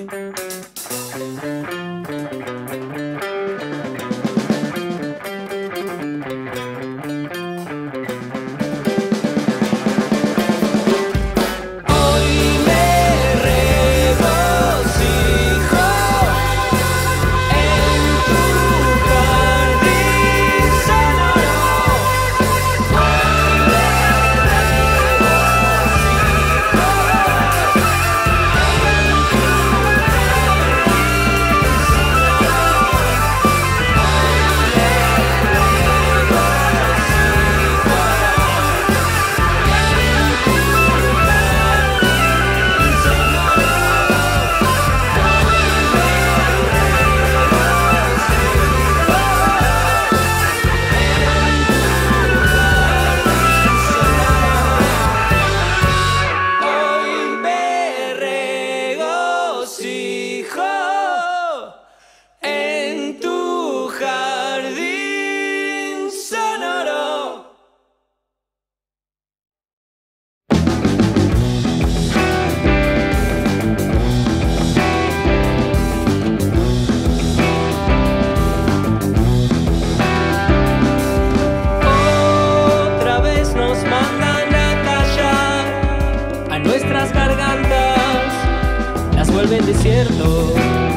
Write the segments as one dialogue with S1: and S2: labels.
S1: vuelven desierto.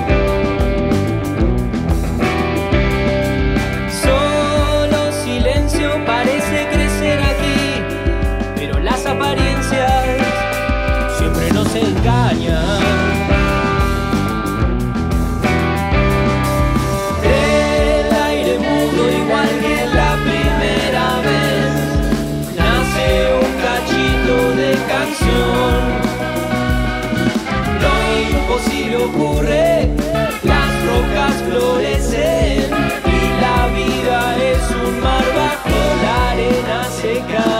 S1: Solo silencio parece crecer aquí, pero las apariencias siempre nos engañan. El aire mudo igual que la primera vez, nace un cachito de canción. Imposible ocurre, las rocas florecen y la vida es un mar bajo la arena seca.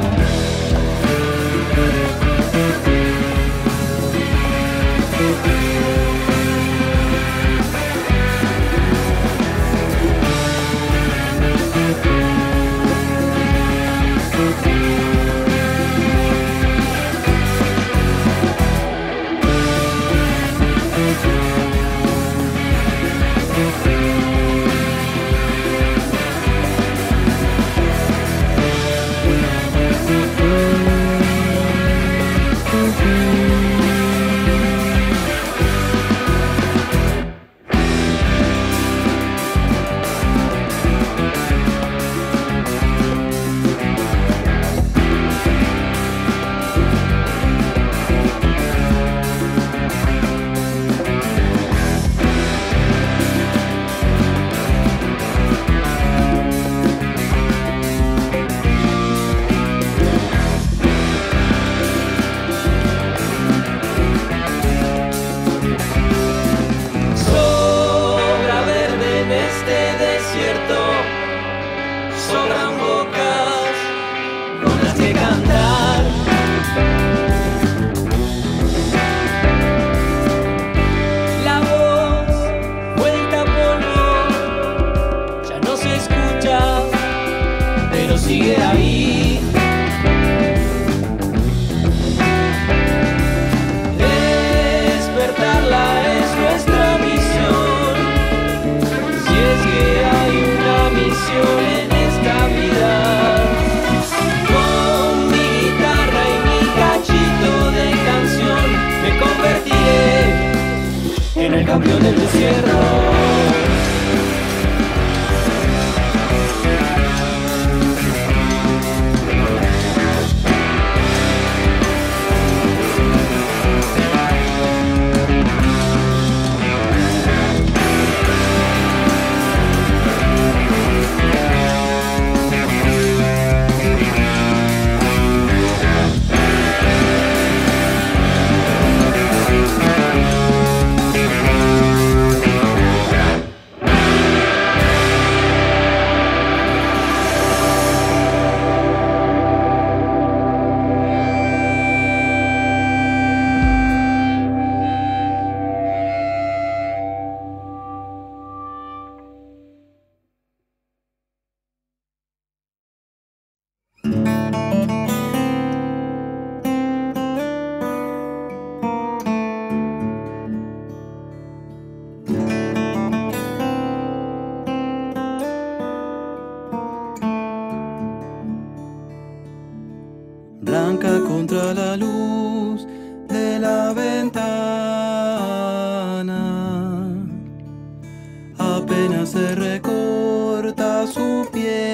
S1: Sobran bocas con las que cantar. La voz vuelta a polvo, ya no se escucha, pero sigue ahí. Despertarla es nuestra misión, si es que hay una misión en esta vida. Con mi guitarra y mi cachito de canción me convertiré en el campeón del desierto.
S2: contra la luz de la ventana. Apenas se recorta su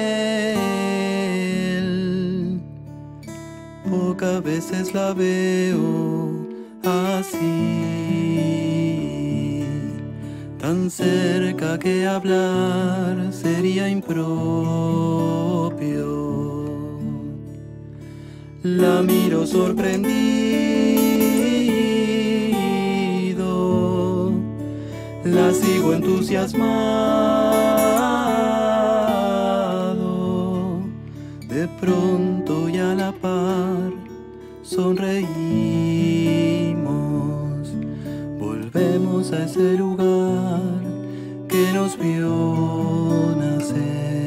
S2: piel. Pocas veces la veo así, tan cerca que hablar sería impropio. La miro sorprendido, la sigo entusiasmado. De pronto y a la par sonreímos, volvemos a ese lugar que nos vio nacer,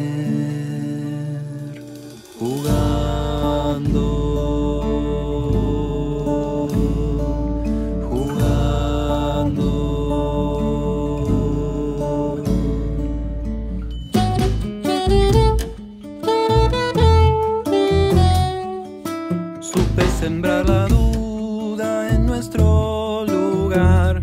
S2: jugando. Sembrar la duda en nuestro lugar.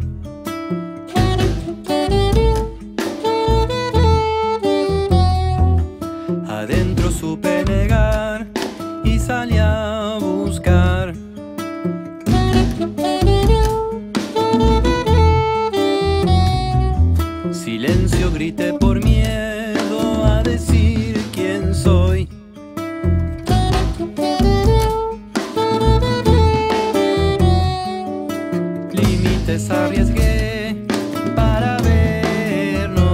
S2: Adentro supe negar y salí a buscar. Silencio, grité por miedo a decir quién soy. Arriesgué para vernos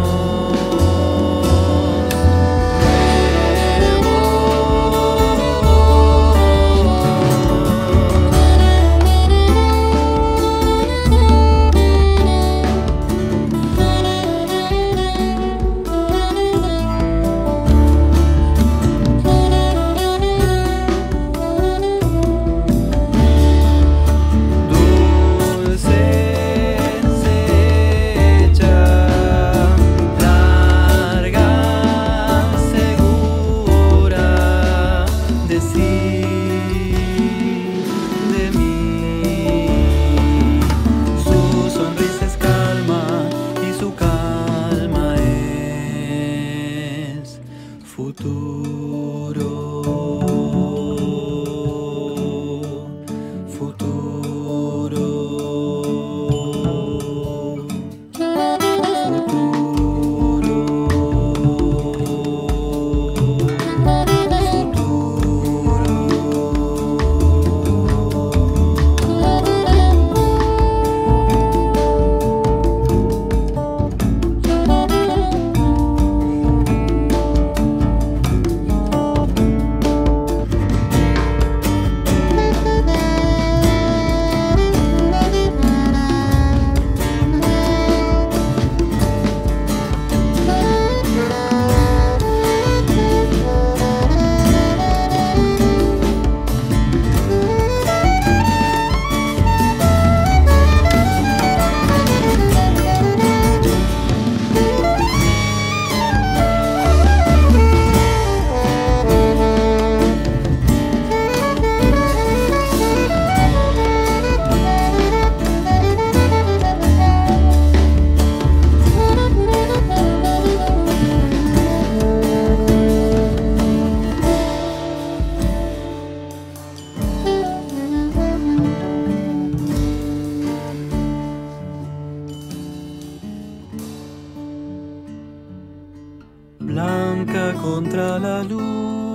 S2: blanca contra la luz.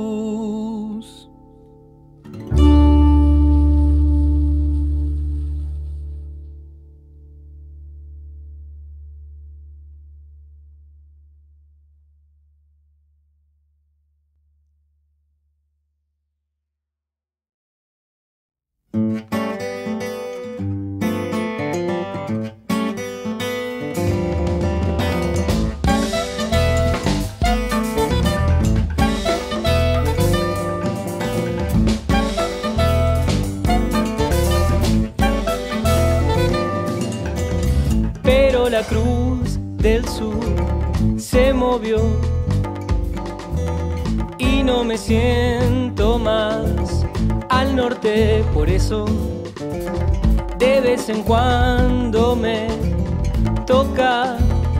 S2: La cruz del sur se movió y no me siento más
S1: al norte, por eso de vez en cuando me toca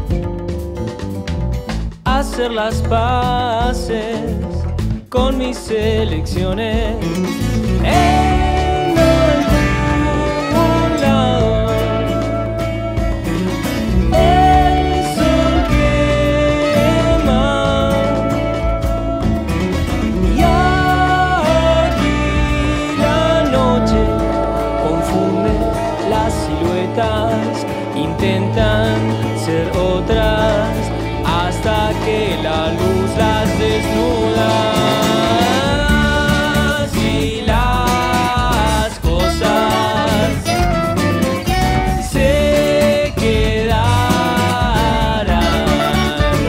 S1: hacer las paces con mis elecciones. En algún lado el sol quema y aquí la noche confunde las siluetas, intentan ser otras hasta que la luz las desnuda. Y las cosas se quedarán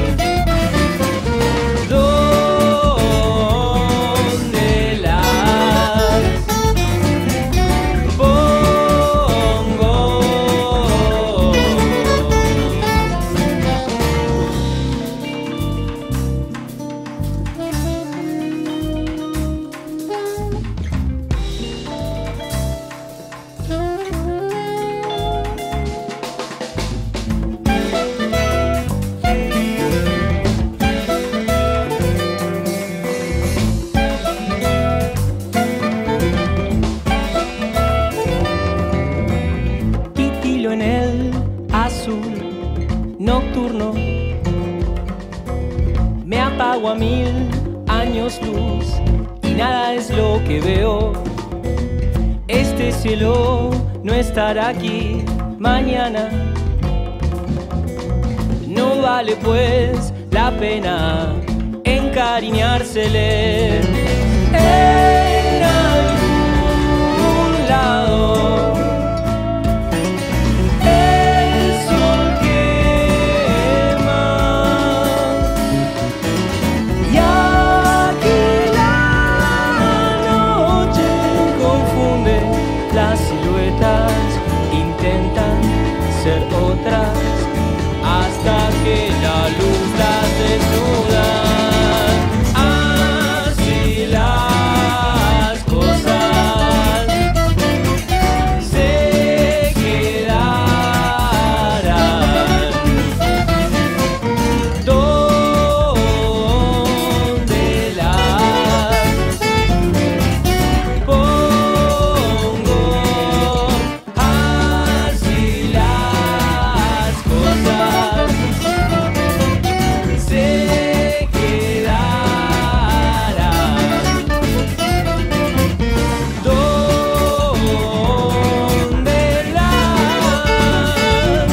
S1: donde las pongo. Titilo en el azul nocturno, me apago a 1000 años luz y nada es lo que veo. Este cielo no estará aquí mañana. No vale pues la pena encariñársele. En algún lado el sol quema y aquí la noche confunde las siluetas, intentan ser otras hasta que la luz las desnuda. Así las cosas se quedarán donde las pongo. Así las cosas se quedarán donde las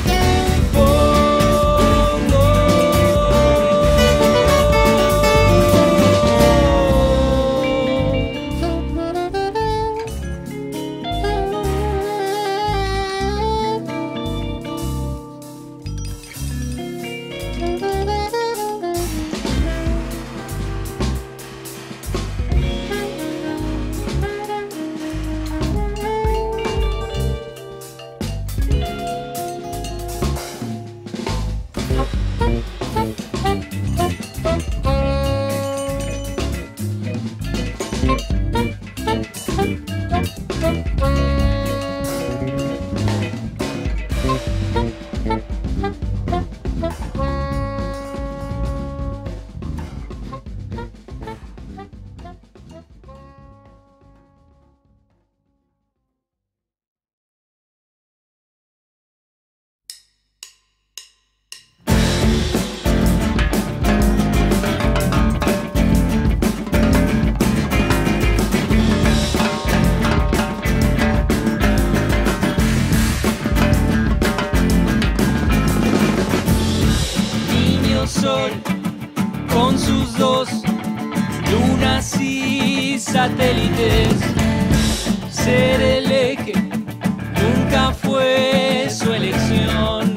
S1: Sol con sus dos lunas y satélites, ser el eje nunca fue su elección.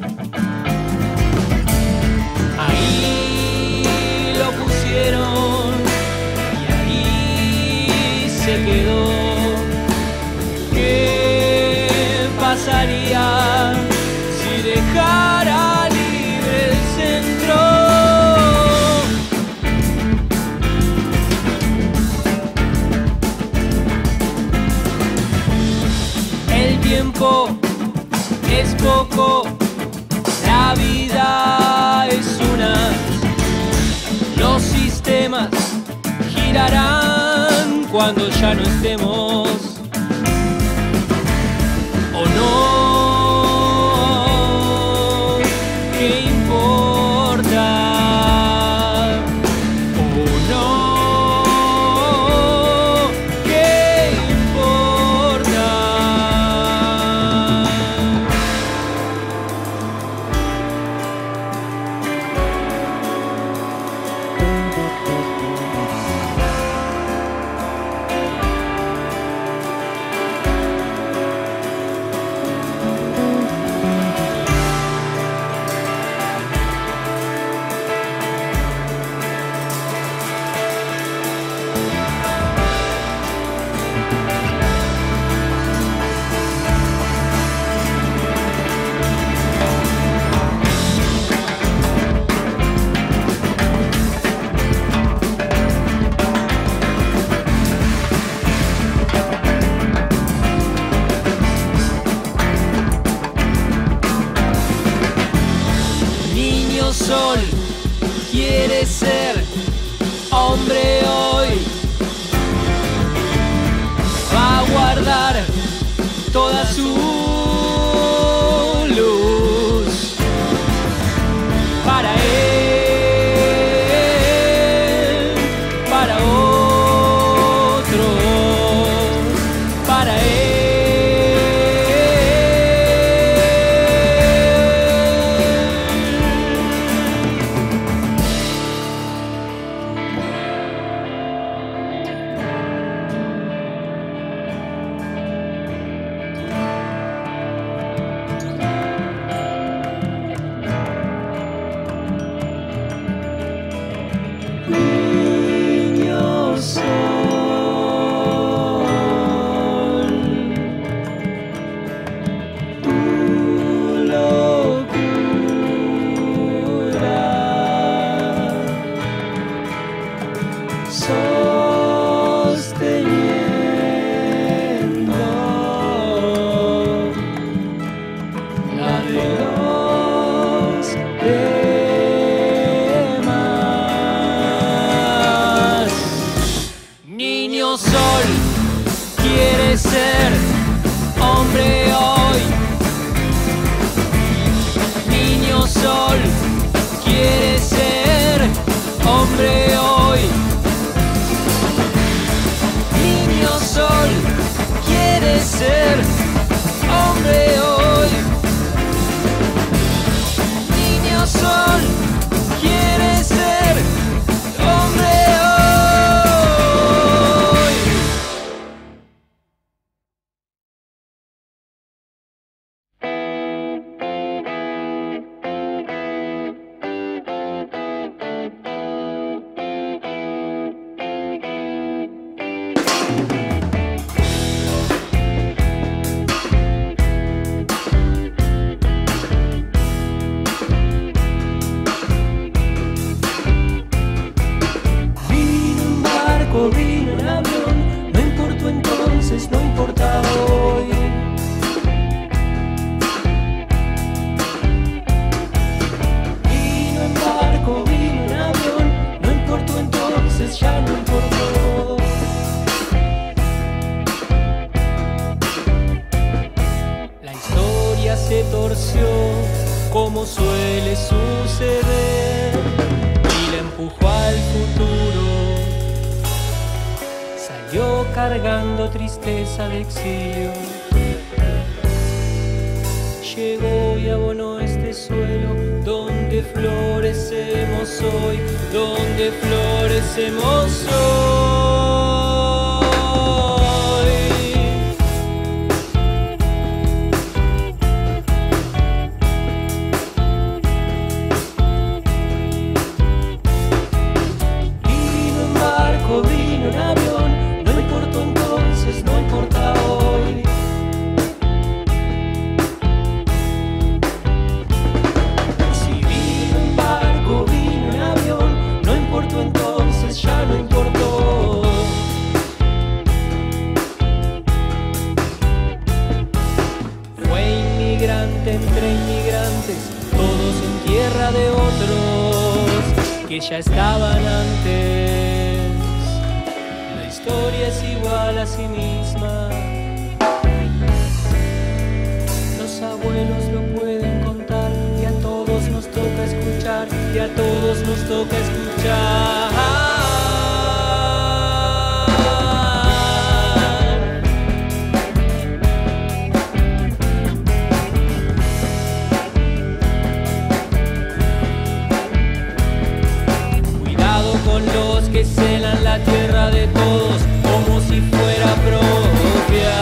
S1: Ahí lo pusieron y ahí se quedó. ¿Qué pasaría si dejara libre el centro? poco. La vida es una. Los sistemas girarán cuando ya no estemos. ¿O no? ¿Qué importa? ¿O no? ¿Qué importa? Sol quiere ser hombre hoy, va a guardar toda su luz para él, para otro, para él. Sosteniendo la de los demás. Niño Sol quiere ser hombre hoy. Niño Sol quiere ser hombre hoy. Niño Sol quiere ser hombre hoy. Niño Sol quiere ser hombre hoy. Vino en avión, no importó entonces, no importa hoy. Vino en barco, vino en avión, no importó entonces, ya no importó. La historia se torció como suele suceder y la empujó al futuro. Yo cargando tristeza de exilio, llegó y abonó este suelo donde florecemos hoy, donde florecemos hoy. Vino en barco, vino en avión, no importó entonces, no importa hoy. Si vino en barco, vino en avión, no importó entonces, ya no importó. inmigrantes, todos en tierra de otros que ya estaban antes. La historia es igual a sí misma. Los abuelos lo pueden contar y a todos nos toca escuchar, y a todos nos toca escuchar. Que celan la tierra de todos como si fuera propia.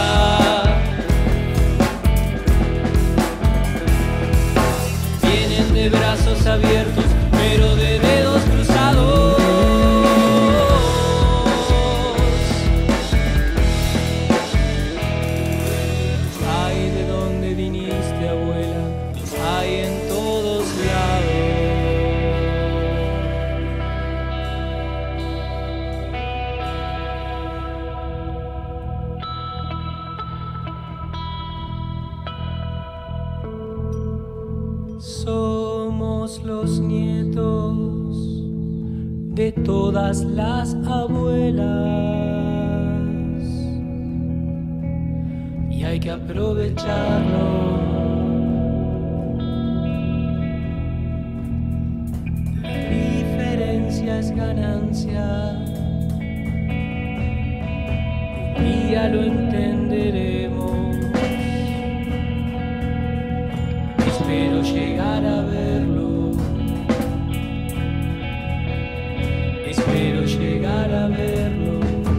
S1: Vienen de brazos abiertos, pero de dedos cruzados. Ay, ¿de dónde viniste, abuela? Hay en todos lados. Somos los nietos de todas las abuelas y hay que aprovecharlo. La diferencia es ganancia. Un día lo entenderemos. Espero llegar a verlo. Espero llegar a verlo.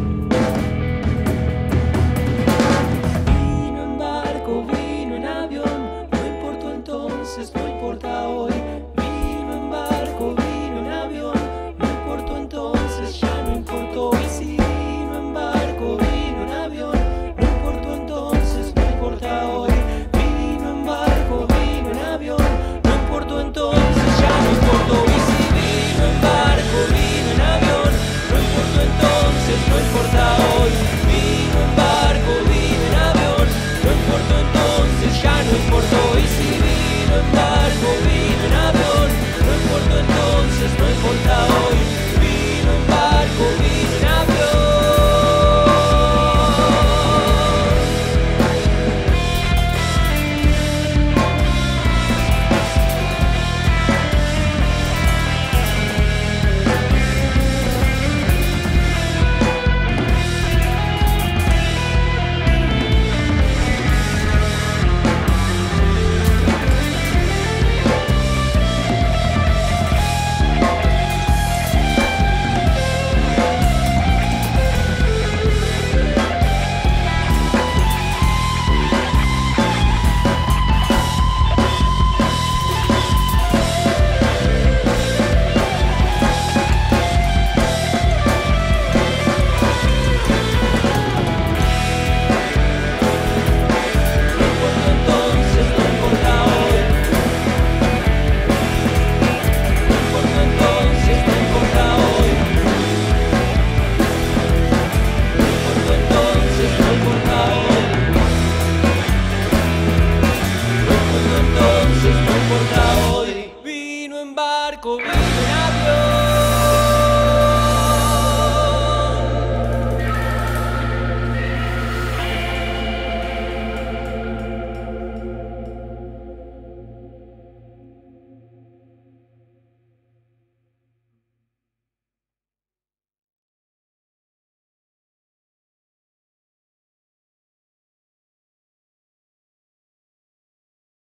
S1: Vino en barco, vino en avión, no importó entonces, no importa hoy. Vino en barco, vino en avión, no importó entonces, ya no importó hoy. Si vino en barco, vino en avión, no importó entonces, no importa hoy. No importó entonces, ya no importó. Y si vino en barco, vino en avión, no importó entonces, no importa hoy. Vino en barco, vino en avión, no importó entonces, ya no importó. Y si vino en barco, vino en avión, no importó entonces, no importa hoy. Vino en barco, vino en avión. Vino en barco.